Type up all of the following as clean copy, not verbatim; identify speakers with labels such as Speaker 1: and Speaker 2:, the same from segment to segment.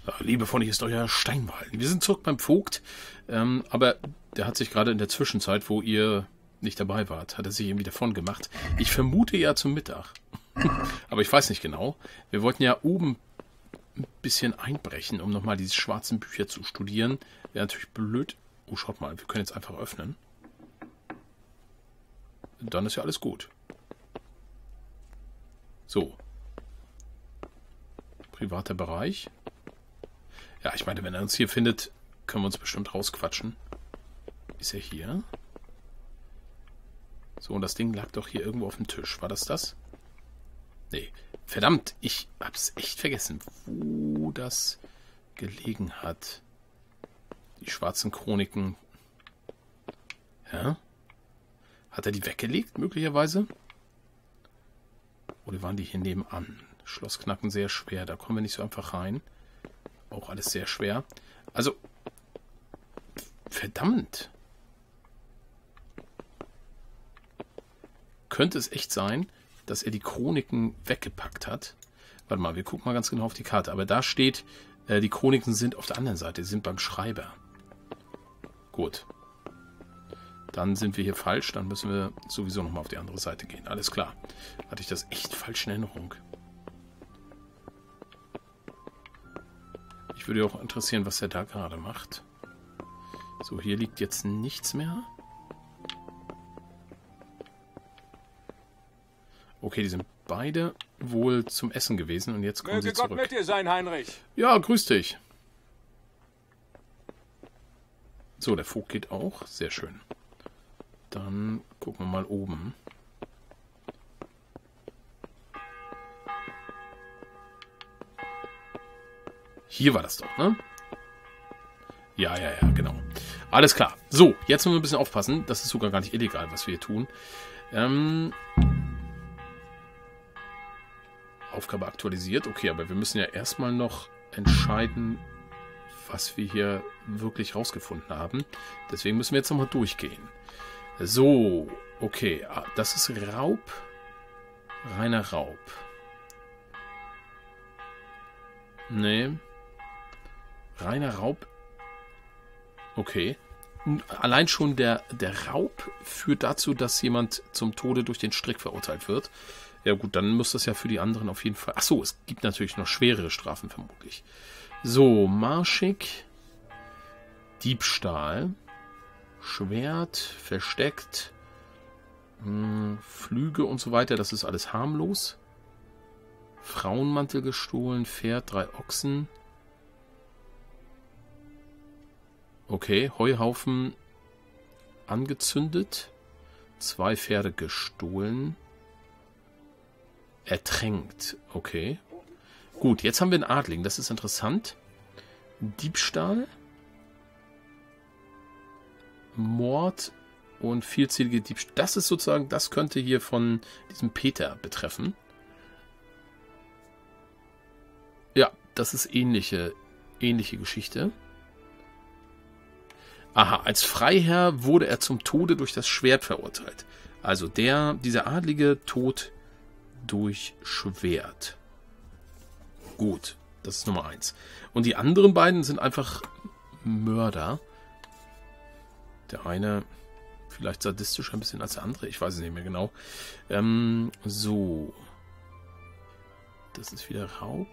Speaker 1: Liebe Freunde, hier ist euer Steinwald. Wir sind zurück beim Vogt, aber der hat sich gerade in der Zwischenzeit, wo ihr nicht dabei wart, hat er sich irgendwie davon gemacht. Ich vermute ja zum Mittag, aber ich weiß nicht genau. Wir wollten ja oben ein bisschen einbrechen, um nochmal diese schwarzen Bücher zu studieren. Wäre natürlich blöd. Oh, schaut mal, wir können jetzt einfach öffnen. Dann ist ja alles gut. So. Privater Bereich. Ja, ich meine, wenn er uns hier findet, können wir uns bestimmt rausquatschen. Ist er hier? So, und das Ding lag doch hier irgendwo auf dem Tisch. War das das? Nee. Verdammt, ich hab's echt vergessen, wo das gelegen hat. Die schwarzen Chroniken. Ja? Hat er die weggelegt, möglicherweise? Oder waren die hier nebenan? Schlossknacken sehr schwer, da kommen wir nicht so einfach rein. Auch alles sehr schwer. Also, verdammt. Könnte es echt sein, dass er die Chroniken weggepackt hat? Warte mal, wir gucken mal ganz genau auf die Karte. Aber da steht, die Chroniken sind auf der anderen Seite. Die sind beim Schreiber. Gut. Dann sind wir hier falsch. Dann müssen wir sowieso nochmal auf die andere Seite gehen. Alles klar. Hatte ich das echt falsch in Erinnerung? Ich würde auch interessieren, was er da gerade macht. So, hier liegt jetzt nichts mehr. Okay, die sind beide wohl zum Essen gewesen und jetzt kommen sie zurück.
Speaker 2: Möge Gott mit dir sein, Heinrich.
Speaker 1: Ja, grüß dich. So, der Vogt geht auch. Sehr schön. Dann gucken wir mal oben. Hier war das doch, ne? Ja, genau. Alles klar. So, jetzt müssen wir ein bisschen aufpassen. Das ist sogar gar nicht illegal, was wir hier tun. Aufgabe aktualisiert. Okay, aber wir müssen ja erstmal noch entscheiden, was wir hier wirklich rausgefunden haben. Deswegen müssen wir jetzt nochmal durchgehen. So, okay. Das ist Raub. Reiner Raub. Nee. Reiner Raub. Okay. Allein schon der Raub führt dazu, dass jemand zum Tode durch den Strick verurteilt wird. Ja gut, dann muss das ja für die anderen auf jeden Fall... Achso, es gibt natürlich noch schwerere Strafen vermutlich. So, marschig. Diebstahl. Schwert, versteckt. Flüge und so weiter, das ist alles harmlos. Frauenmantel gestohlen, Pferd, 3 Ochsen. Okay, Heuhaufen angezündet. 2 Pferde gestohlen. Ertränkt. Okay. Gut, jetzt haben wir einen Adligen. Das ist interessant. Diebstahl. Mord und vielzählige Diebstahl. Das ist sozusagen, das könnte hier von diesem Peter betreffen. Ja, das ist ähnliche Geschichte. Aha, als Freiherr wurde er zum Tode durch das Schwert verurteilt. Also dieser Adlige Tod durch Schwert. Gut, das ist Nummer 1. Und die anderen beiden sind einfach Mörder. Der eine vielleicht sadistischer ein bisschen als der andere. Ich weiß es nicht mehr genau. So. Das ist wieder Raub.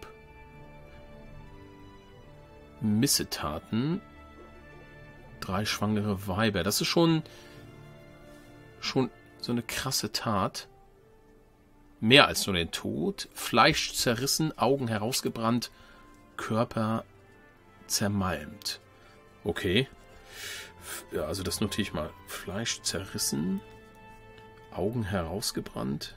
Speaker 1: Missetaten. 3 schwangere Weiber. Das ist schon so eine krasse Tat. Mehr als nur den Tod. Fleisch zerrissen, Augen herausgebrannt, Körper zermalmt. Okay. Ja, also das notiere ich mal. Fleisch zerrissen, Augen herausgebrannt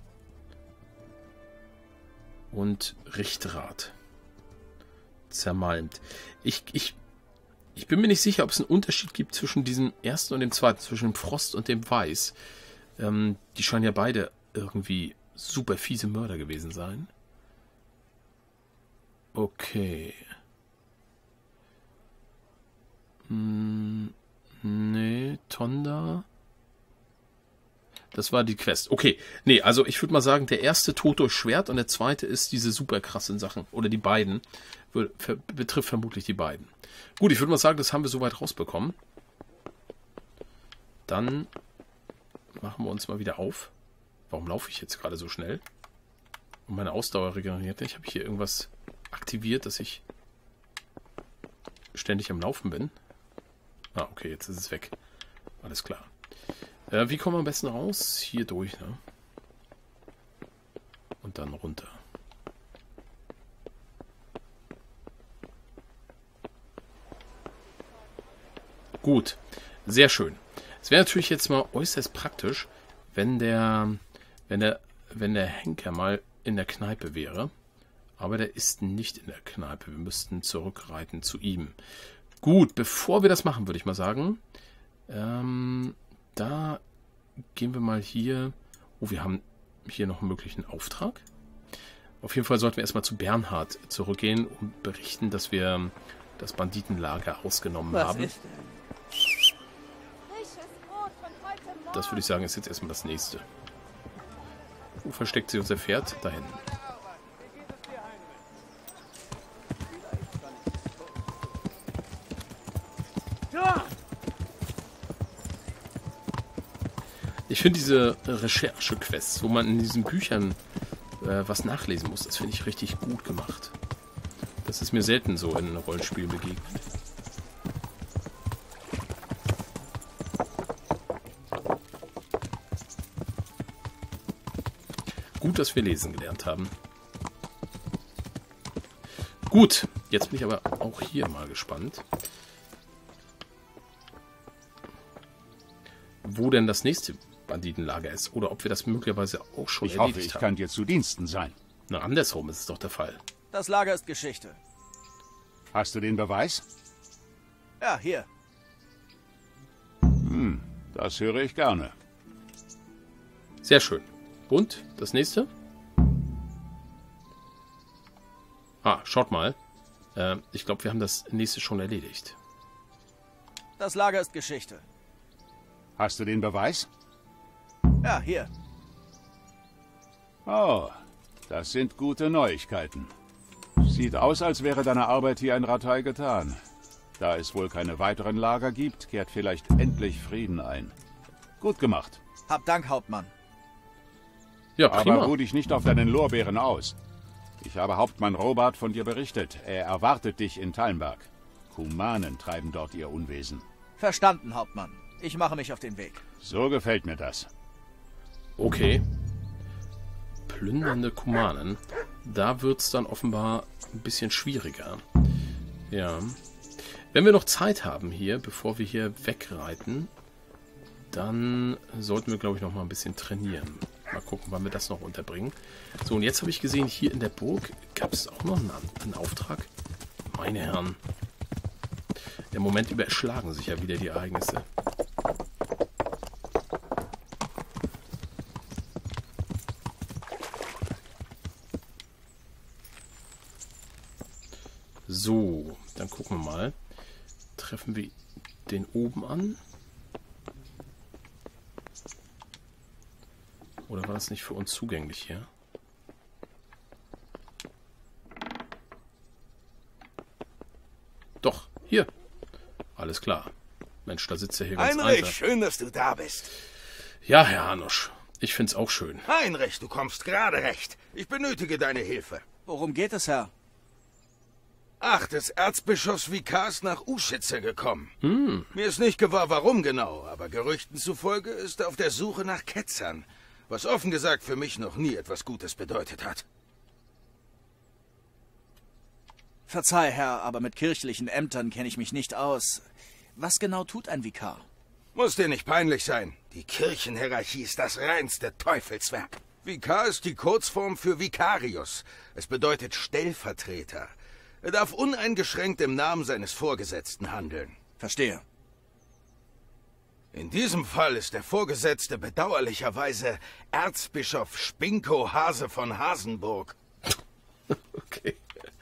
Speaker 1: und Richtrad zermalmt. Ich bin mir nicht sicher, ob es einen Unterschied gibt zwischen diesem ersten und dem zweiten, zwischen dem Frost und dem Weiß. Die scheinen ja beide irgendwie super fiese Mörder gewesen sein. Okay. Nee, Tonda. Das war die Quest. Okay, nee, also ich würde mal sagen, der erste Tod durch Schwert und der zweite ist diese super krassen Sachen. Oder die beiden. Betrifft vermutlich die beiden. Gut, ich würde mal sagen, das haben wir soweit rausbekommen. Dann machen wir uns mal wieder auf. Warum laufe ich jetzt gerade so schnell? Und meine Ausdauer regeneriert nicht. Habe ich hier irgendwas aktiviert, dass ich ständig am Laufen bin? Ah, okay, jetzt ist es weg. Alles klar. Wie kommen wir am besten raus? Hier durch, ne? Und dann runter. Gut, sehr schön. Es wäre natürlich jetzt mal äußerst praktisch, wenn der Henker mal in der Kneipe wäre. Aber der ist nicht in der Kneipe. Wir müssten zurückreiten zu ihm. Gut, bevor wir das machen, würde ich mal sagen, da gehen wir mal hier. Oh, wir haben hier noch einen möglichen Auftrag. Auf jeden Fall sollten wir erstmal zu Bernhard zurückgehen und berichten, dass wir das Banditenlager ausgenommen haben.
Speaker 2: Ist
Speaker 1: Das würde ich sagen, ist jetzt erstmal das nächste. Wo versteckt sich unser Pferd? Da hinten. Ich finde diese Recherche-Quests, wo man in diesen Büchern was nachlesen muss, das finde ich richtig gut gemacht. Das ist mir selten so in Rollenspielen begegnet. Gut, dass wir lesen gelernt haben. Gut, jetzt bin ich aber auch hier mal gespannt, wo denn das nächste Banditenlager ist. Oder ob wir das möglicherweise auch schon
Speaker 3: Ich
Speaker 1: erledigt
Speaker 3: hoffe, ich
Speaker 1: haben.
Speaker 3: kann dir zu Diensten sein.
Speaker 1: Na, andersrum ist es doch der Fall.
Speaker 2: Das Lager ist Geschichte.
Speaker 3: Hast du den Beweis?
Speaker 2: Ja, hier.
Speaker 3: Das höre ich gerne.
Speaker 1: Sehr schön. Und das nächste? Ah, schaut mal. Ich glaube, wir haben das nächste schon erledigt.
Speaker 2: Das Lager ist Geschichte.
Speaker 3: Hast du den Beweis?
Speaker 2: Ja, hier.
Speaker 3: Oh, das sind gute Neuigkeiten. Sieht aus, als wäre deine Arbeit hier in Rattay getan. Da es wohl keine weiteren Lager gibt, kehrt vielleicht endlich Frieden ein. Gut gemacht.
Speaker 2: Hab Dank, Hauptmann.
Speaker 1: Ja, prima.
Speaker 3: Aber ruh dich nicht auf deinen Lorbeeren aus. Ich habe Hauptmann Robert von dir berichtet. Er erwartet dich in Talmberg. Kumanen treiben dort ihr Unwesen.
Speaker 2: Verstanden, Hauptmann. Ich mache mich auf den Weg.
Speaker 3: So gefällt mir das.
Speaker 1: Okay. Plündernde Kumanen. Da wird es dann offenbar ein bisschen schwieriger. Ja. Wenn wir noch Zeit haben hier, bevor wir hier wegreiten, dann sollten wir, glaube ich, noch mal ein bisschen trainieren. Mal gucken, wann wir das noch unterbringen. So, und jetzt habe ich gesehen, hier in der Burg gab es auch noch einen Auftrag. Meine Herren. Im Moment überschlagen sich ja wieder die Ereignisse. So, dann gucken wir mal. Treffen wir den oben an? Oder war das nicht für uns zugänglich hier? Doch, hier. Alles klar. Mensch, da sitzt er hier ganz
Speaker 4: Heinrich,
Speaker 1: einfach.
Speaker 4: schön, dass du da bist.
Speaker 1: Ja, Herr Hanusch. Ich find's auch schön.
Speaker 4: Heinrich, du kommst gerade recht. Ich benötige deine Hilfe.
Speaker 2: Worum geht es, Herr?
Speaker 4: Ach, des Erzbischofs Vikar ist nach Uschitze gekommen. Mir ist nicht gewahr, warum genau, aber Gerüchten zufolge ist er auf der Suche nach Ketzern, was offen gesagt für mich noch nie etwas Gutes bedeutet hat.
Speaker 2: Verzeih, Herr, aber mit kirchlichen Ämtern kenne ich mich nicht aus. Was genau tut ein Vikar?
Speaker 4: Muss dir nicht peinlich sein. Die Kirchenhierarchie ist das reinste Teufelswerk. Vikar ist die Kurzform für Vicarius. Es bedeutet Stellvertreter. Er darf uneingeschränkt im Namen seines Vorgesetzten handeln.
Speaker 2: Verstehe.
Speaker 4: In diesem Fall ist der Vorgesetzte bedauerlicherweise Erzbischof Spinko Hase von Hasenburg.
Speaker 1: Okay.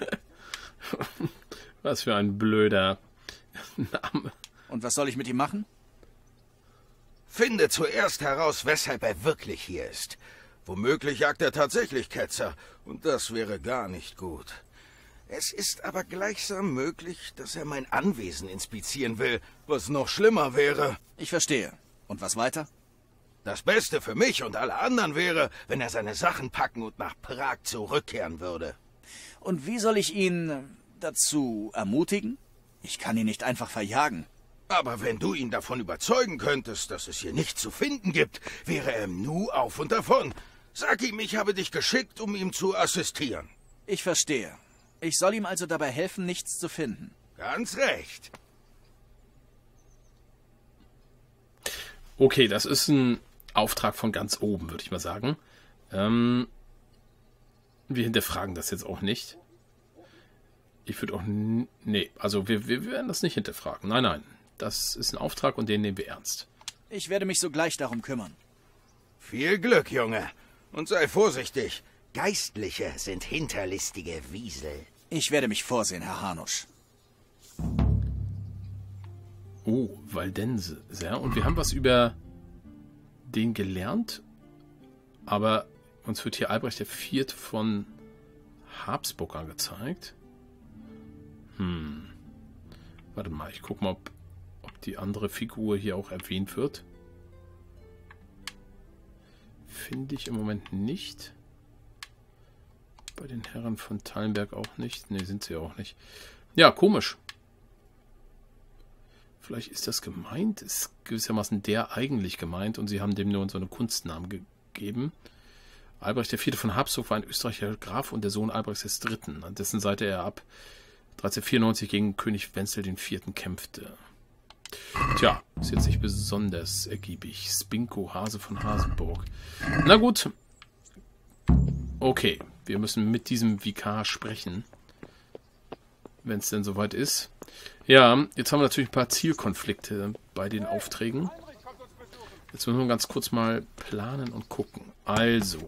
Speaker 1: Was für ein blöder Name.
Speaker 2: Und was soll ich mit ihm machen?
Speaker 4: Finde zuerst heraus, weshalb er wirklich hier ist. Womöglich jagt er tatsächlich Ketzer, und das wäre gar nicht gut. Es ist aber gleichsam möglich, dass er mein Anwesen inspizieren will, was noch schlimmer wäre.
Speaker 2: Ich verstehe. Und was weiter?
Speaker 4: Das Beste für mich und alle anderen wäre, wenn er seine Sachen packen und nach Prag zurückkehren würde.
Speaker 2: Und wie soll ich ihn dazu ermutigen? Ich kann ihn nicht einfach verjagen.
Speaker 4: Aber wenn du ihn davon überzeugen könntest, dass es hier nichts zu finden gibt, wäre er im Nu auf und davon. Sag ihm, ich habe dich geschickt, um ihm zu assistieren.
Speaker 2: Ich verstehe. Ich soll ihm also dabei helfen, nichts zu finden.
Speaker 4: Ganz recht.
Speaker 1: Okay, das ist ein Auftrag von ganz oben, würde ich mal sagen. Wir hinterfragen das jetzt auch nicht. Ich würde auch... Nee, also wir werden das nicht hinterfragen. Nein, nein. Das ist ein Auftrag und den nehmen wir ernst.
Speaker 2: Ich werde mich sogleich darum kümmern.
Speaker 4: Viel Glück, Junge. Und sei vorsichtig. Geistliche sind hinterlistige Wiesel.
Speaker 2: Ich werde mich vorsehen, Herr Hanusch.
Speaker 1: Oh, Waldense. Ja, und wir haben was über den gelernt. Aber uns wird hier Albrecht IV. Von Habsburg angezeigt. Warte mal, ich gucke mal, ob die andere Figur hier auch erwähnt wird. Finde ich im Moment nicht. Bei den Herren von Tallenberg auch nicht. Ne, sind sie auch nicht. Ja, komisch. Vielleicht ist das gemeint. Ist gewissermaßen der eigentlich gemeint und sie haben dem nur so einen Kunstnamen gegeben. Albrecht IV. Von Habsburg war ein österreichischer Graf und der Sohn Albrechts III., an dessen Seite er ab 1394 gegen König Wenzel IV. Kämpfte. Tja, ist jetzt nicht besonders ergiebig. Spinko, Hase von Hasenburg. Na gut. Okay, wir müssen mit diesem Vikar sprechen. Wenn es denn soweit ist. Ja, jetzt haben wir natürlich ein paar Zielkonflikte bei den Aufträgen. Jetzt müssen wir ganz kurz mal planen und gucken. Also,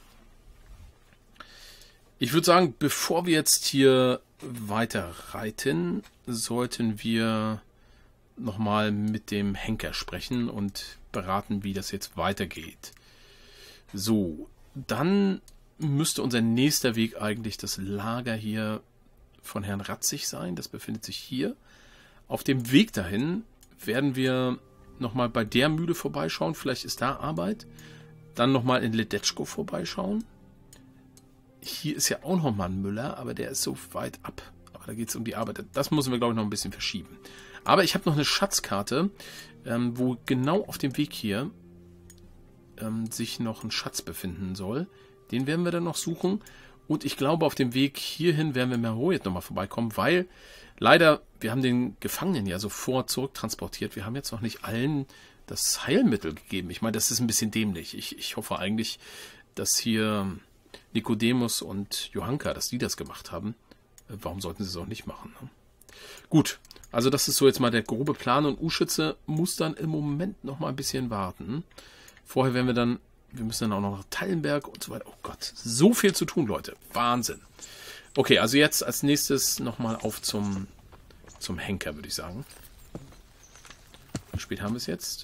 Speaker 1: ich würde sagen, bevor wir jetzt hier weiter reiten, sollten wir nochmal mit dem Henker sprechen und beraten, wie das jetzt weitergeht. So, dann müsste unser nächster Weg eigentlich das Lager hier von Herrn Ratzig sein. Das befindet sich hier. Auf dem Weg dahin werden wir nochmal bei der Mühle vorbeischauen. Vielleicht ist da Arbeit. Dann nochmal in Ledetschko vorbeischauen. Hier ist ja auch nochmal ein Müller, aber der ist so weit ab. Aber da geht es um die Arbeit. Das müssen wir, glaube ich, noch ein bisschen verschieben. Aber ich habe noch eine Schatzkarte, wo genau auf dem Weg hier sich noch ein Schatz befinden soll. Den werden wir dann noch suchen. Und ich glaube, auf dem Weg hierhin werden wir in Merhoet nochmal vorbeikommen, weil leider, wir haben den Gefangenen ja sofort zurücktransportiert. Wir haben jetzt noch nicht allen das Heilmittel gegeben. Ich meine, das ist ein bisschen dämlich. Ich hoffe eigentlich, dass hier Nikodemus und Johanka, dass die das gemacht haben. Warum sollten sie es auch nicht machen? Ne? Gut, also das ist so jetzt mal der grobe Plan und U-Schütze muss dann im Moment noch mal ein bisschen warten. Vorher werden wir müssen dann auch noch nach Tallenberg und so weiter. Oh Gott, so viel zu tun, Leute. Wahnsinn. Okay, also jetzt als nächstes nochmal auf zum Henker, würde ich sagen. Wie spät haben wir es jetzt?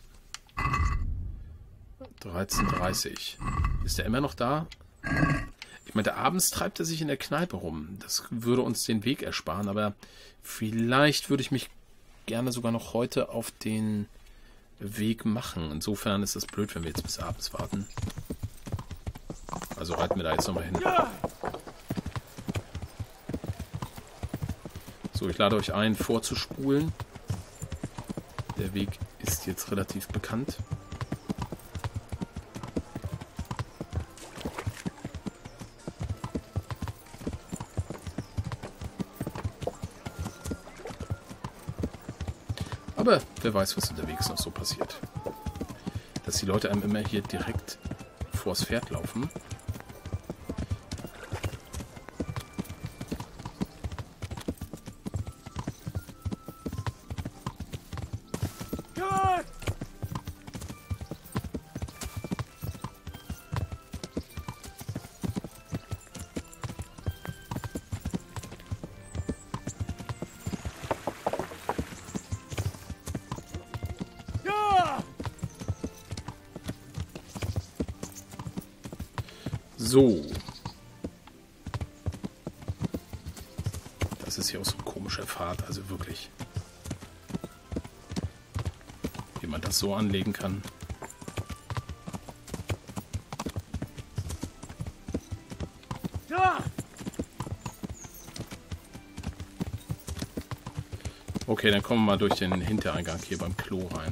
Speaker 1: 13:30. Ist der immer noch da? Ich meine, abends treibt er sich in der Kneipe rum. Das würde uns den Weg ersparen, aber vielleicht würde ich mich gerne sogar noch heute auf den Weg machen. Insofern ist das blöd, wenn wir jetzt bis abends warten. Also reiten wir da jetzt nochmal hin. So, ich lade euch ein, vorzuspulen. Der Weg ist jetzt relativ bekannt. Aber wer weiß, was unterwegs noch so passiert. Dass die Leute einem immer hier direkt vors Pferd laufen. So. Das ist hier auch so ein komischer Pfad, also wirklich. Wie man das so anlegen kann. Okay, dann kommen wir mal durch den Hintereingang hier beim Klo rein.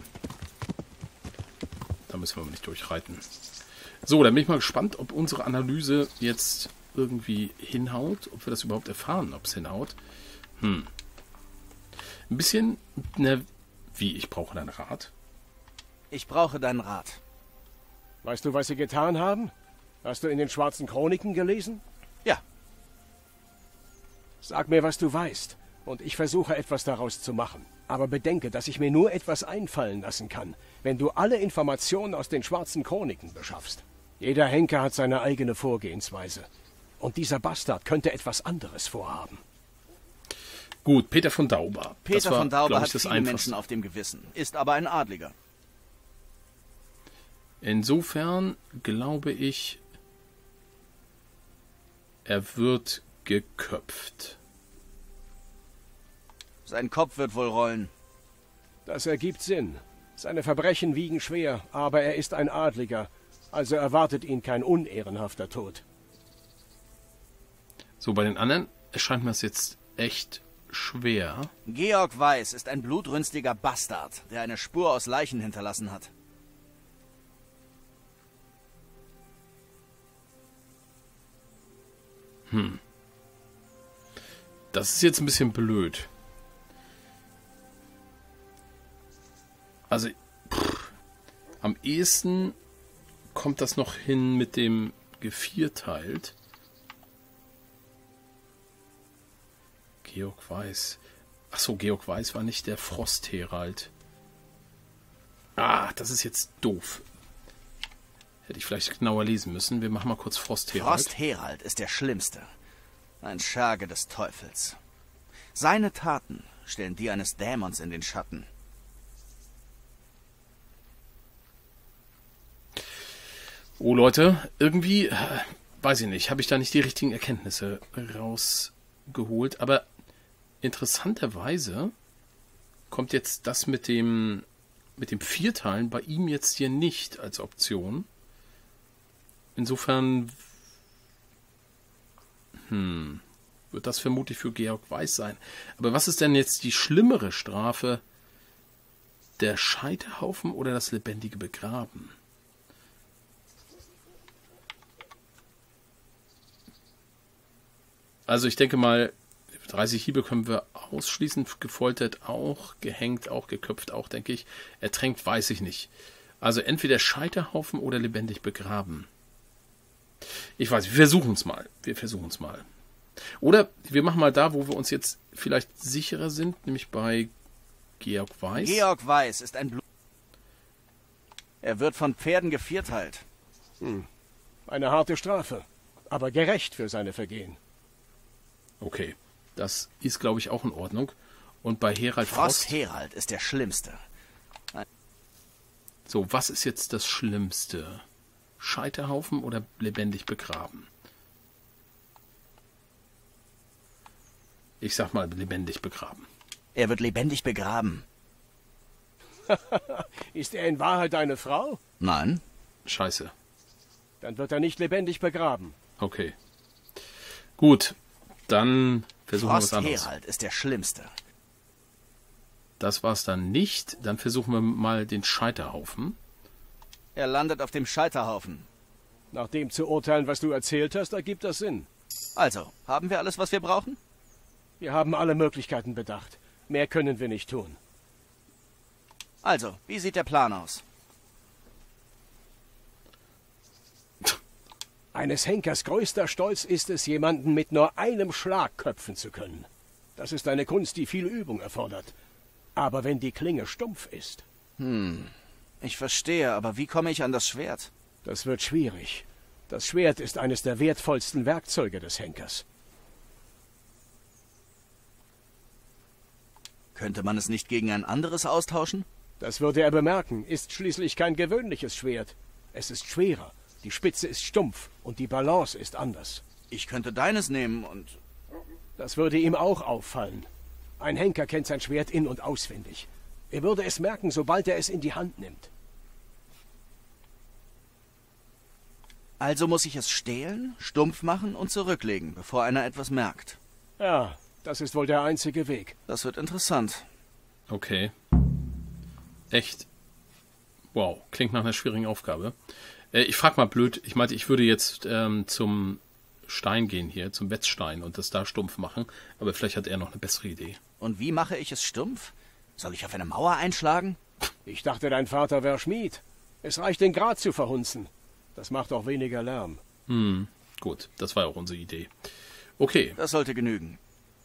Speaker 1: Da müssen wir aber nicht durchreiten. So, dann bin ich mal gespannt, ob unsere Analyse jetzt irgendwie hinhaut. Ob wir das überhaupt erfahren, ob es hinhaut. Ein bisschen, ne, wie, ich brauche deinen Rat.
Speaker 2: Ich brauche deinen Rat.
Speaker 5: Weißt du, was sie getan haben? Hast du in den schwarzen Chroniken gelesen?
Speaker 2: Ja.
Speaker 5: Sag mir, was du weißt. Und ich versuche etwas daraus zu machen. Aber bedenke, dass ich mir nur etwas einfallen lassen kann, wenn du alle Informationen aus den schwarzen Chroniken beschaffst. Jeder Henker hat seine eigene Vorgehensweise. Und dieser Bastard könnte etwas anderes vorhaben.
Speaker 1: Gut, Peter von Dauber.
Speaker 2: Peter von Dauber hat
Speaker 1: das
Speaker 2: viele Menschen auf dem Gewissen, ist aber ein Adliger.
Speaker 1: Insofern glaube ich, er wird geköpft.
Speaker 2: Sein Kopf wird wohl rollen.
Speaker 5: Das ergibt Sinn. Seine Verbrechen wiegen schwer, aber er ist ein Adliger. Also erwartet ihn kein unehrenhafter Tod.
Speaker 1: So, bei den anderen erscheint mir das jetzt echt schwer.
Speaker 2: Georg Weiß ist ein blutrünstiger Bastard, der eine Spur aus Leichen hinterlassen hat.
Speaker 1: Das ist jetzt ein bisschen blöd. Also, am ehesten kommt das noch hin mit dem gevierteilt. Georg Weiß. Achso, Georg Weiß war nicht der Frostherald. Ah, das ist jetzt doof. Hätte ich vielleicht genauer lesen müssen. Wir machen mal kurz Frostherald.
Speaker 2: Frostherald ist der Schlimmste. Ein Scherge des Teufels. Seine Taten stellen die eines Dämons in den Schatten.
Speaker 1: Oh Leute, irgendwie, weiß ich nicht, habe ich da nicht die richtigen Erkenntnisse rausgeholt. Aber interessanterweise kommt jetzt das mit dem Vierteilen bei ihm jetzt hier nicht als Option. Insofern wird das vermutlich für Georg Weiß sein. Aber was ist denn jetzt die schlimmere Strafe? Der Scheiterhaufen oder das lebendige Begraben? Also ich denke mal, 30 Hiebe können wir ausschließen. Gefoltert auch, gehängt auch, geköpft auch, denke ich. Ertränkt weiß ich nicht. Also entweder Scheiterhaufen oder lebendig begraben. Ich weiß, wir versuchen es mal. Oder wir machen mal da, wo wir uns jetzt vielleicht sicherer sind, nämlich bei Georg Weiß.
Speaker 2: Georg Weiß ist ein Er wird von Pferden gevierteilt.
Speaker 5: Eine harte Strafe, aber gerecht für seine Vergehen.
Speaker 1: Okay, das ist, glaube ich, auch in Ordnung. Und bei Herald Frost...
Speaker 2: Frostherald ist der Schlimmste.
Speaker 1: So, was ist jetzt das Schlimmste? Scheiterhaufen oder lebendig begraben? Ich sag mal, lebendig begraben.
Speaker 2: Er wird lebendig begraben.
Speaker 5: Ist er in Wahrheit eine Frau?
Speaker 2: Nein.
Speaker 1: Scheiße.
Speaker 5: Dann wird er nicht lebendig begraben.
Speaker 1: Okay. Gut, dann versuchen wir was anderes.
Speaker 2: Frostherald ist der Schlimmste.
Speaker 1: Das war's dann nicht. Dann versuchen wir mal den Scheiterhaufen.
Speaker 2: Er landet auf dem Scheiterhaufen.
Speaker 5: Nach dem zu urteilen, was du erzählt hast, ergibt das Sinn.
Speaker 2: Also, haben wir alles, was wir brauchen?
Speaker 5: Wir haben alle Möglichkeiten bedacht. Mehr können wir nicht tun.
Speaker 2: Also, wie sieht der Plan aus?
Speaker 5: Eines Henkers größter Stolz ist es, jemanden mit nur einem Schlag köpfen zu können. Das ist eine Kunst, die viel Übung erfordert. Aber wenn die Klinge stumpf ist...
Speaker 2: Ich verstehe, aber wie komme ich an das Schwert?
Speaker 5: Das wird schwierig. Das Schwert ist eines der wertvollsten Werkzeuge des Henkers.
Speaker 2: Könnte man es nicht gegen ein anderes austauschen?
Speaker 5: Das würde er bemerken, ist schließlich kein gewöhnliches Schwert. Es ist schwerer, Die Spitze ist stumpf und die Balance ist anders.
Speaker 2: Ich könnte deines nehmen und...
Speaker 5: Das würde ihm auch auffallen. Ein Henker kennt sein Schwert in- und auswendig. Er würde es merken, sobald er es in die Hand nimmt.
Speaker 2: Also muss ich es stehlen, stumpf machen und zurücklegen, bevor einer etwas merkt.
Speaker 5: Ja, das ist wohl der einzige Weg.
Speaker 2: Das wird interessant.
Speaker 1: Okay. Echt. Wow, klingt nach einer schwierigen Aufgabe. Ich frage mal blöd, ich meinte, ich würde jetzt zum Stein gehen hier, zum Wetzstein und das da stumpf machen, aber vielleicht hat er noch eine bessere Idee.
Speaker 2: Und wie mache ich es stumpf? Soll ich auf eine Mauer einschlagen?
Speaker 5: Ich dachte, dein Vater wäre Schmied. Es reicht, den Grat zu verhunzen. Das macht auch weniger Lärm.
Speaker 1: Gut, das war auch unsere Idee. Okay,
Speaker 2: Das sollte genügen.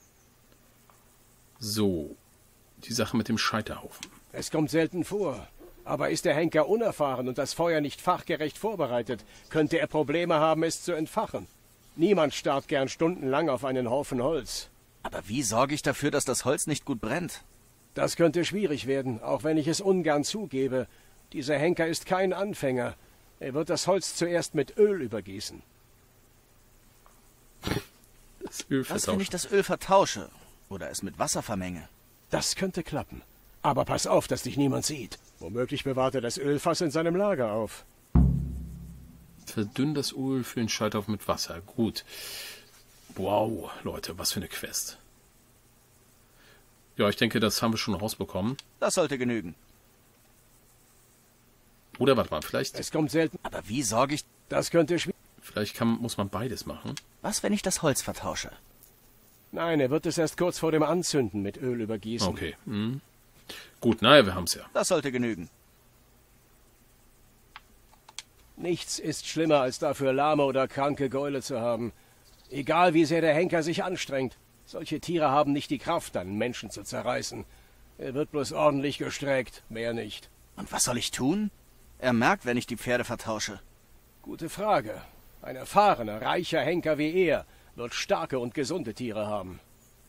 Speaker 1: so. Die Sache mit dem Scheiterhaufen.
Speaker 5: Es kommt selten vor. Aber ist der Henker unerfahren und das Feuer nicht fachgerecht vorbereitet, könnte er Probleme haben, es zu entfachen. Niemand starrt gern stundenlang auf einen Haufen Holz.
Speaker 2: Aber wie sorge ich dafür, dass das Holz nicht gut brennt?
Speaker 5: Das könnte schwierig werden, auch wenn ich es ungern zugebe. Dieser Henker ist kein Anfänger. Er wird das Holz zuerst mit Öl übergießen.
Speaker 1: Das Öl
Speaker 2: Was, wenn
Speaker 1: vertauscht.
Speaker 2: ich das Öl vertausche? Oder es mit Wasser vermenge?
Speaker 5: Das könnte klappen. Aber pass auf, dass dich niemand sieht. Womöglich bewahrt er das Ölfass in seinem Lager auf.
Speaker 1: Verdünn das Öl für den Scheiterhaufen mit Wasser. Gut. Wow, Leute, was für eine Quest. Ja, ich denke, das haben wir schon rausbekommen.
Speaker 2: Das sollte genügen.
Speaker 1: Oder warte mal, vielleicht
Speaker 5: Es kommt selten.
Speaker 2: Aber wie sorge ich...
Speaker 5: Das könnte schwierig.
Speaker 1: muss man beides machen.
Speaker 2: Was, wenn ich das Holz vertausche?
Speaker 5: Nein, er wird es erst kurz vor dem Anzünden mit Öl übergießen.
Speaker 1: Okay. Gut, naja, wir haben es ja.
Speaker 2: Das sollte genügen.
Speaker 5: Nichts ist schlimmer, als dafür lahme oder kranke Gäule zu haben. Egal, wie sehr der Henker sich anstrengt. Solche Tiere haben nicht die Kraft, einen Menschen zu zerreißen. Er wird bloß ordentlich gestreckt, mehr nicht.
Speaker 2: Und was soll ich tun? Er merkt, wenn ich die Pferde vertausche.
Speaker 5: Gute Frage. Ein erfahrener, reicher Henker wie er wird starke und gesunde Tiere haben.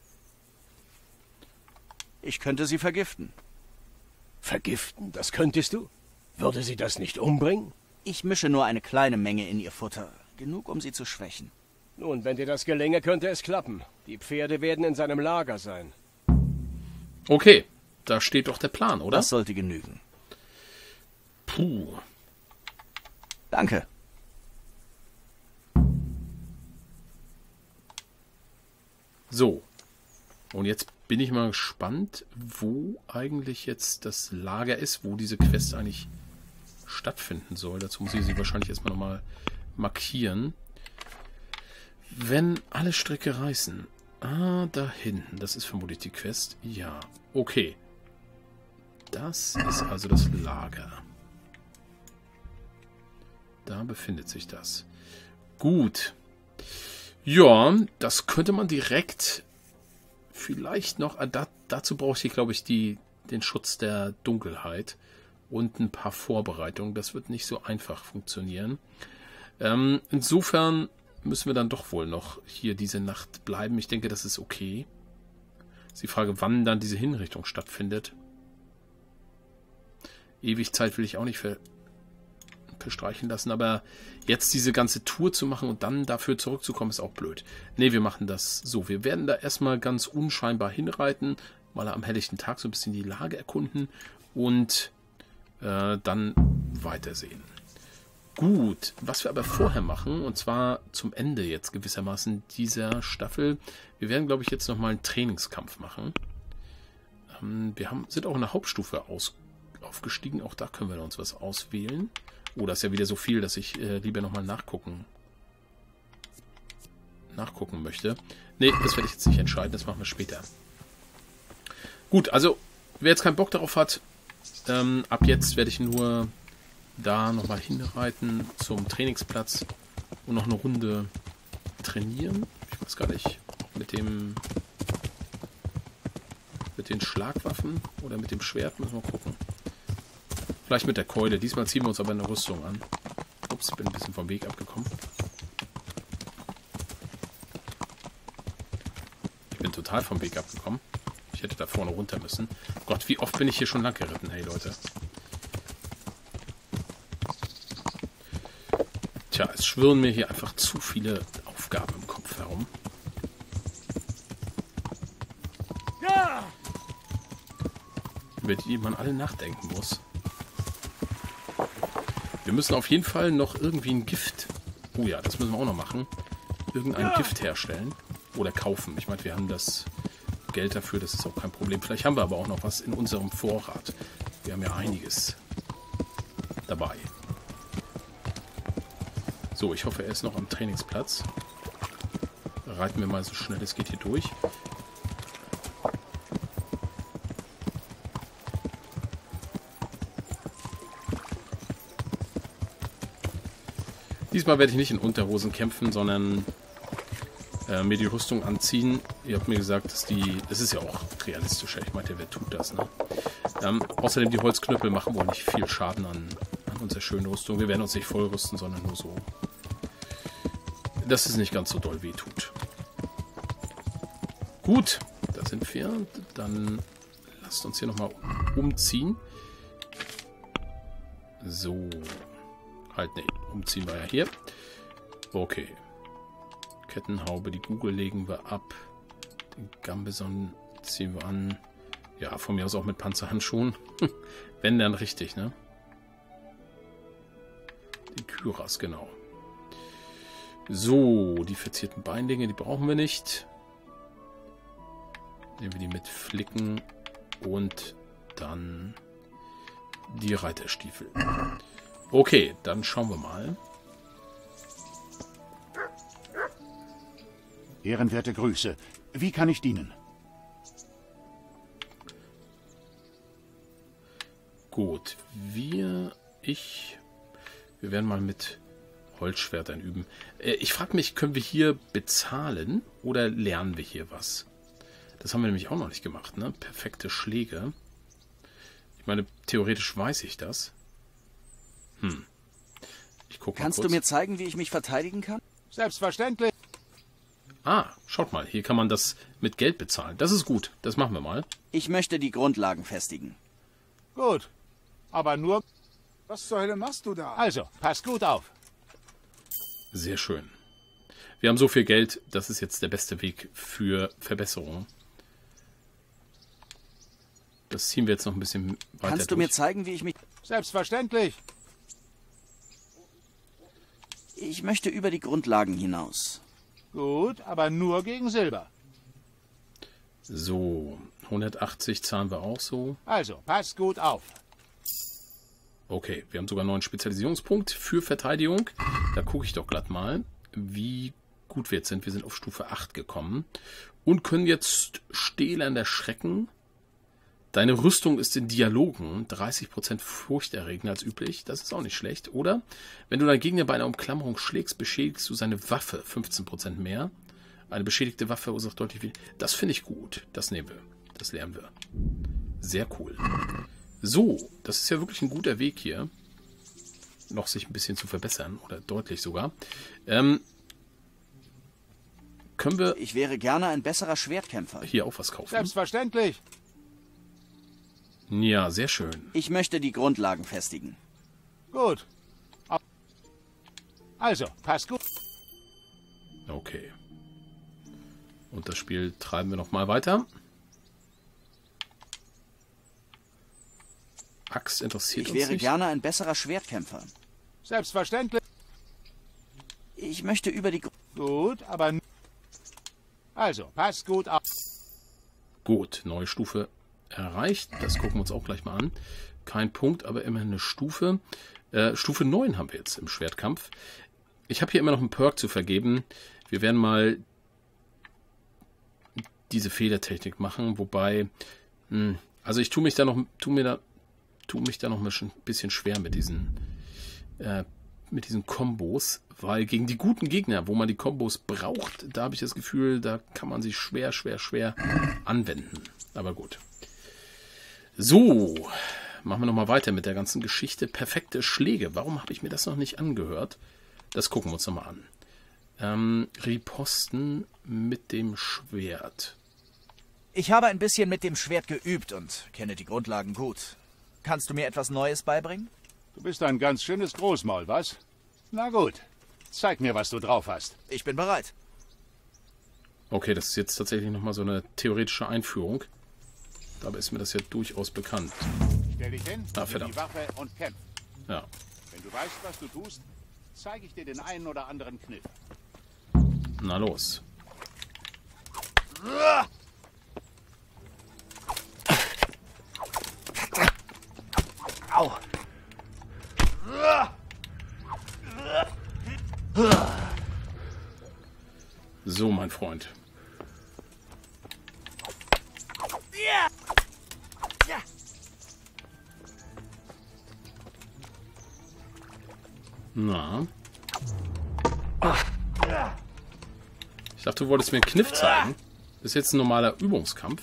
Speaker 2: Ich könnte sie vergiften.
Speaker 5: Vergiften, das könntest du? Würde sie das nicht umbringen?
Speaker 2: Ich mische nur eine kleine Menge in ihr Futter. Genug, um sie zu schwächen.
Speaker 5: Nun, wenn dir das gelänge, könnte es klappen. Die Pferde werden in seinem Lager sein.
Speaker 1: Okay, da steht doch der Plan, oder?
Speaker 2: Das sollte genügen.
Speaker 1: Puh.
Speaker 2: Danke.
Speaker 1: So. Und jetzt bin ich mal gespannt, wo eigentlich jetzt das Lager ist, wo diese Quest eigentlich stattfinden soll. Dazu muss ich sie wahrscheinlich erstmal nochmal markieren. Wenn alle Stricke reißen. Ah, da hinten. Das ist vermutlich die Quest. Ja, okay. Das ist also das Lager. Da befindet sich das. Gut. Ja, das könnte man direkt vielleicht noch... Dazu brauche ich, glaube ich, den Schutz der Dunkelheit und ein paar Vorbereitungen. Das wird nicht so einfach funktionieren. Insofern müssen wir dann doch wohl noch hier diese Nacht bleiben. Ich denke, das ist okay. Ist die Frage, wann dann diese Hinrichtung stattfindet. Ewig Zeit will ich auch nicht verstreichen lassen, aber jetzt diese ganze Tour zu machen und dann dafür zurückzukommen, ist auch blöd. Ne, wir machen das so. Wir werden da erstmal ganz unscheinbar hinreiten, mal am helllichten Tag so ein bisschen die Lage erkunden und dann weitersehen. Gut, was wir aber vorher machen, und zwar zum Ende jetzt gewissermaßen dieser Staffel, wir werden, glaube ich, jetzt nochmal einen Trainingskampf machen. Wir sind auch in der Hauptstufe aufgestiegen, auch da können wir uns was auswählen. Oh, das ist ja wieder so viel, dass ich lieber nochmal nachgucken möchte. Ne, das werde ich jetzt nicht entscheiden, das machen wir später. Gut, also, wer jetzt keinen Bock darauf hat, ab jetzt werde ich nur da nochmal hinreiten zum Trainingsplatz und noch eine Runde trainieren. Ich weiß gar nicht, mit den Schlagwaffen oder mit dem Schwert, müssen wir gucken. Vielleicht mit der Keule. Diesmal ziehen wir uns aber eine Rüstung an. Ups, bin ein bisschen vom Weg abgekommen. Ich bin total vom Weg abgekommen. Ich hätte da vorne runter müssen. Gott, wie oft bin ich hier schon lang geritten, hey Leute. Tja, es schwirren mir hier einfach zu viele Aufgaben im Kopf herum. Über die man alle nachdenken muss. Wir müssen auf jeden Fall noch irgendwie ein Gift... Oh ja, das müssen wir auch noch machen. Irgendein Gift herstellen. Oder kaufen. Ich meine, wir haben das Geld dafür, das ist auch kein Problem. Vielleicht haben wir aber auch noch was in unserem Vorrat. Wir haben ja einiges dabei. So, ich hoffe, er ist noch am Trainingsplatz. Reiten wir mal so schnell es geht hier durch. Diesmal werde ich nicht in Unterhosen kämpfen, sondern mir die Rüstung anziehen. Ihr habt mir gesagt, das ist ja auch realistischer. Ich meinte, wer tut das, ne? Außerdem die Holzknüppel machen wohl nicht viel Schaden an unserer schönen Rüstung. Wir werden uns nicht vollrüsten, sondern nur so, dass es nicht ganz so doll weh tut. Gut, da sind wir. Dann lasst uns hier nochmal umziehen. So. Halt, ne, umziehen wir ja hier. Okay. Kettenhaube, die Kugel legen wir ab. Den Gambeson ziehen wir an. Ja, von mir aus auch mit Panzerhandschuhen. Wenn dann richtig, ne? Die Kyras, genau. So, die verzierten Beinlinge, die brauchen wir nicht. Nehmen wir die mit Flicken und dann die Reiterstiefel. Okay, dann schauen wir mal.
Speaker 3: Ehrenwerte Grüße. Wie kann ich dienen?
Speaker 1: Gut, wir werden mal mit Holzschwertern üben. Ich frage mich, können wir hier bezahlen oder lernen wir hier was? Das haben wir nämlich auch noch nicht gemacht, ne? Perfekte Schläge. Ich meine, theoretisch weiß ich das. Ich gucke mal
Speaker 2: Kannst
Speaker 1: kurz.
Speaker 2: du mir zeigen, wie ich mich verteidigen kann?
Speaker 3: Selbstverständlich.
Speaker 1: Ah, schaut mal, hier kann man das mit Geld bezahlen. Das ist gut, das machen wir mal.
Speaker 2: Ich möchte die Grundlagen festigen.
Speaker 3: Gut. Aber nur...
Speaker 6: Was zur Hölle machst du da?
Speaker 3: Also, pass gut auf.
Speaker 1: Sehr schön. Wir haben so viel Geld, das ist jetzt der beste Weg für Verbesserungen. Das ziehen wir jetzt noch ein bisschen weiter
Speaker 2: Kannst du mir zeigen, wie ich mich...
Speaker 3: Selbstverständlich.
Speaker 2: Ich möchte über die Grundlagen hinaus.
Speaker 3: Gut, aber nur gegen Silber.
Speaker 1: So, 180 zahlen wir auch so.
Speaker 3: Also, pass gut auf.
Speaker 1: Okay, wir haben sogar einen neuen Spezialisierungspunkt für Verteidigung. Da gucke ich doch glatt mal, wie gut wir jetzt sind. Wir sind auf Stufe 8 gekommen und können jetzt stählender Schrecken. Deine Rüstung ist in Dialogen 30% furchterregender als üblich. Das ist auch nicht schlecht, oder? Wenn du deinen Gegner bei einer Umklammerung schlägst, beschädigst du seine Waffe 15% mehr. Eine beschädigte Waffe verursacht deutlich weniger. Das finde ich gut. Das nehmen wir. Das lernen wir. Sehr cool. So, das ist ja wirklich ein guter Weg hier. Noch sich ein bisschen zu verbessern. Oder deutlich sogar. Können wir
Speaker 2: Ich wäre gerne ein besserer Schwertkämpfer.
Speaker 1: hier auch was kaufen?
Speaker 3: Selbstverständlich.
Speaker 1: Ja, sehr schön.
Speaker 2: Ich möchte die Grundlagen festigen.
Speaker 3: Gut. Also, pass gut.
Speaker 1: Okay. Und das Spiel treiben wir noch mal weiter. Axt interessiert
Speaker 2: Ich
Speaker 1: uns
Speaker 2: wäre
Speaker 1: nicht.
Speaker 2: gerne ein besserer Schwertkämpfer.
Speaker 3: Selbstverständlich.
Speaker 2: Ich möchte über die...
Speaker 3: Gut, aber... Also, pass gut auf.
Speaker 1: Gut, neue Stufe erreicht. Das gucken wir uns auch gleich mal an. Kein Punkt, aber immerhin eine Stufe. Stufe 9 haben wir jetzt im Schwertkampf. Ich habe hier immer noch einen Perk zu vergeben. Wir werden mal diese Federtechnik machen, wobei... Also ich tue mich da noch ein bisschen schwer mit diesen Kombos, weil gegen die guten Gegner, wo man die Kombos braucht, da habe ich das Gefühl, da kann man sie schwer anwenden. Aber gut. So, machen wir nochmal weiter mit der ganzen Geschichte. Perfekte Schläge. Warum habe ich mir das noch nicht angehört? Das gucken wir uns nochmal an. Riposten mit dem Schwert.
Speaker 7: Ich habe ein bisschen mit dem Schwert geübt und kenne die Grundlagen gut. Kannst du mir etwas Neues beibringen?
Speaker 3: Du bist ein ganz schönes Großmaul, was? Na gut. Zeig mir, was du drauf hast.
Speaker 2: Ich bin bereit.
Speaker 1: Okay, das ist jetzt tatsächlich nochmal so eine theoretische Einführung. Dabei ist mir das ja durchaus bekannt.
Speaker 3: Stell dich hin, nimm
Speaker 1: verdammt.
Speaker 3: die Waffe und kämpf.
Speaker 1: Ja.
Speaker 3: Wenn du weißt, was du tust, zeige ich dir den einen oder anderen Kniff.
Speaker 1: Na los.
Speaker 2: Au.
Speaker 1: So, mein Freund. Na. Ich dachte, du wolltest mir einen Kniff zeigen. Das ist jetzt ein normaler Übungskampf.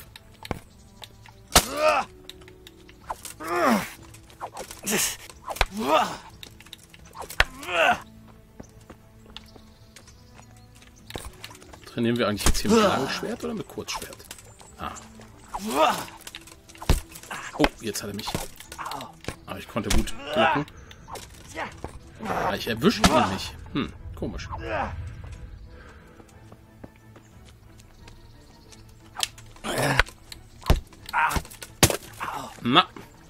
Speaker 1: Trainieren wir eigentlich jetzt hier mit Langschwert oder mit Kurzschwert? Ah. Oh, jetzt hat er mich. Aber ich konnte gut blocken. Aber ich erwische ihn nicht. Hm, komisch. Na.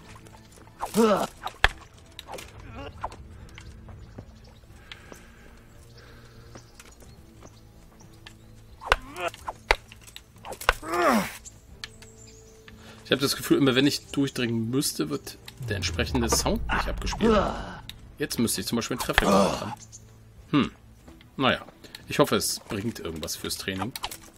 Speaker 1: Ich habe das Gefühl, immer wenn ich durchdringen müsste, wird der entsprechende Sound nicht abgespielt. Jetzt müsste ich zum Beispiel einen Treffer gemacht haben. Hm. Naja. Ich hoffe, es bringt irgendwas fürs Training.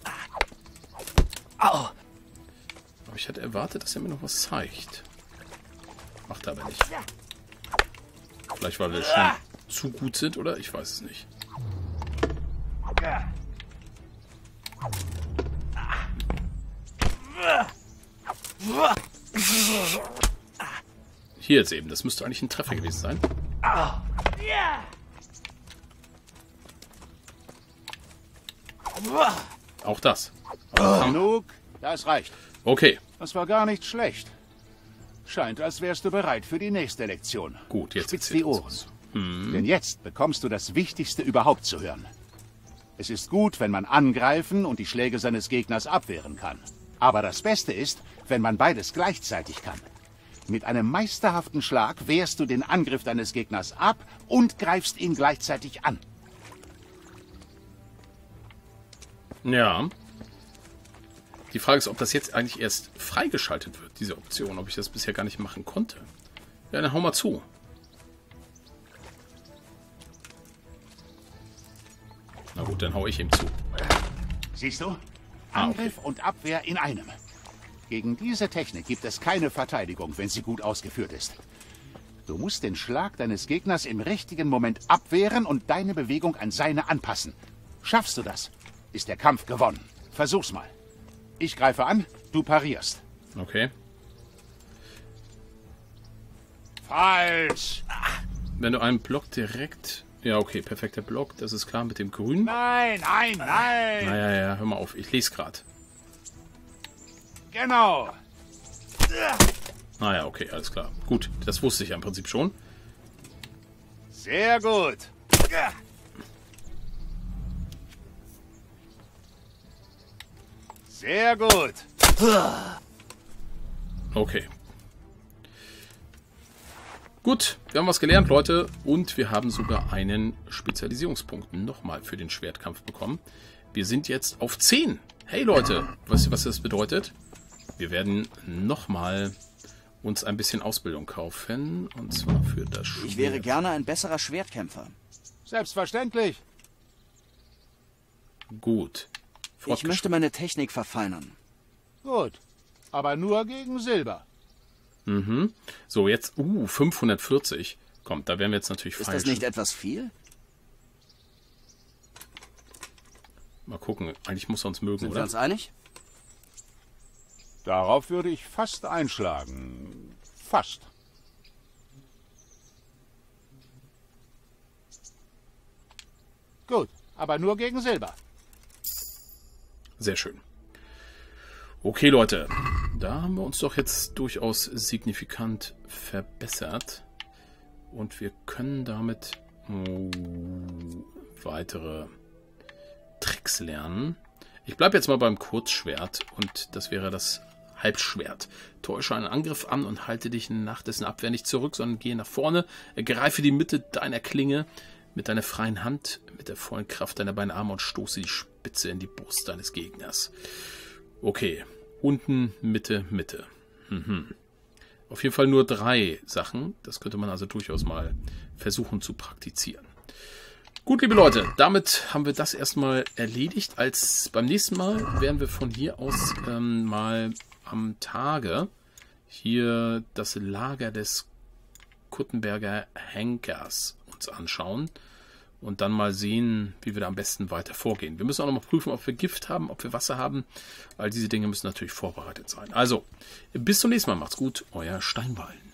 Speaker 1: Aber ich hatte erwartet, dass er mir noch was zeigt. Macht er aber nicht. Vielleicht, weil wir schon zu gut sind, oder? Ich weiß es nicht. Hier jetzt eben. Das müsste eigentlich ein Treffer gewesen sein. Auch das.
Speaker 3: Genug, das reicht.
Speaker 1: Okay.
Speaker 3: Das war gar nicht schlecht. Scheint, als wärst du bereit für die nächste Lektion.
Speaker 1: Gut, jetzt
Speaker 3: Spitz
Speaker 1: erzähl
Speaker 3: die
Speaker 1: uns
Speaker 3: Ohren.
Speaker 1: was.
Speaker 3: Denn jetzt bekommst du das Wichtigste überhaupt zu hören. Es ist gut, wenn man angreifen und die Schläge seines Gegners abwehren kann. Aber das Beste ist, wenn man beides gleichzeitig kann. Mit einem meisterhaften Schlag wehrst du den Angriff deines Gegners ab und greifst ihn gleichzeitig an.
Speaker 1: Ja. Die Frage ist, ob das jetzt eigentlich erst freigeschaltet wird, diese Option. Ob ich das bisher gar nicht machen konnte. Ja, dann hau mal zu. Na gut, dann hau ich ihm zu.
Speaker 3: Siehst du?
Speaker 1: Ah,
Speaker 3: Angriff und Abwehr in einem. Gegen diese Technik gibt es keine Verteidigung, wenn sie gut ausgeführt ist. Du musst den Schlag deines Gegners im richtigen Moment abwehren und deine Bewegung an seine anpassen. Schaffst du das, ist der Kampf gewonnen. Versuch's mal. Ich greife an, du parierst.
Speaker 1: Okay.
Speaker 3: Falsch!
Speaker 1: Wenn du einen Block direkt... Ja, okay, perfekter Block. Das ist klar mit dem Grün.
Speaker 3: Nein, nein, nein!
Speaker 1: Naja, hör mal auf. Ich lese gerade.
Speaker 3: Genau!
Speaker 1: Naja, okay, alles klar. Gut, das wusste ich ja im Prinzip schon.
Speaker 3: Sehr gut! Sehr gut!
Speaker 1: Okay. Gut, wir haben was gelernt, Leute. Und wir haben sogar einen Spezialisierungspunkt nochmal für den Schwertkampf bekommen. Wir sind jetzt auf 10. Hey, Leute, was das bedeutet? Wir werden nochmal uns ein bisschen Ausbildung kaufen. Und zwar für das Schwert.
Speaker 2: Ich wäre gerne ein besserer Schwertkämpfer.
Speaker 3: Selbstverständlich!
Speaker 1: Gut.
Speaker 2: Ich möchte meine Technik verfeinern.
Speaker 3: Gut, aber nur gegen Silber.
Speaker 1: Mhm. So, jetzt, 540. Kommt, da wären wir jetzt natürlich
Speaker 2: Ist
Speaker 1: falsch.
Speaker 2: das nicht etwas viel?
Speaker 1: Mal gucken, eigentlich muss er uns mögen,
Speaker 2: Sind wir
Speaker 1: oder?
Speaker 2: uns einig?
Speaker 3: Darauf würde ich fast einschlagen. Fast. Gut, aber nur gegen Silber.
Speaker 1: Sehr schön. Okay, Leute. Da haben wir uns doch jetzt durchaus signifikant verbessert. Und wir können damit... weitere Tricks lernen. Ich bleibe jetzt mal beim Kurzschwert und das wäre das Halbschwert. Täusche einen Angriff an und halte dich nach dessen Abwehr nicht zurück, sondern gehe nach vorne, ergreife die Mitte deiner Klinge mit deiner freien Hand, mit der vollen Kraft deiner beiden Arme und stoße die Spitze in die Brust deines Gegners. Okay, unten, Mitte, Mitte. Auf jeden Fall nur 3 Sachen. Das könnte man also durchaus mal versuchen zu praktizieren. Gut, liebe Leute, damit haben wir das erstmal erledigt. Beim nächsten Mal werden wir von hier aus mal am Tage hier das Lager des Kuttenberger Henkers uns anschauen und dann mal sehen, wie wir da am besten weiter vorgehen. Wir müssen auch noch mal prüfen, ob wir Gift haben, ob wir Wasser haben. All diese Dinge müssen natürlich vorbereitet sein. Also, bis zum nächsten Mal. Macht's gut, euer Steinwall.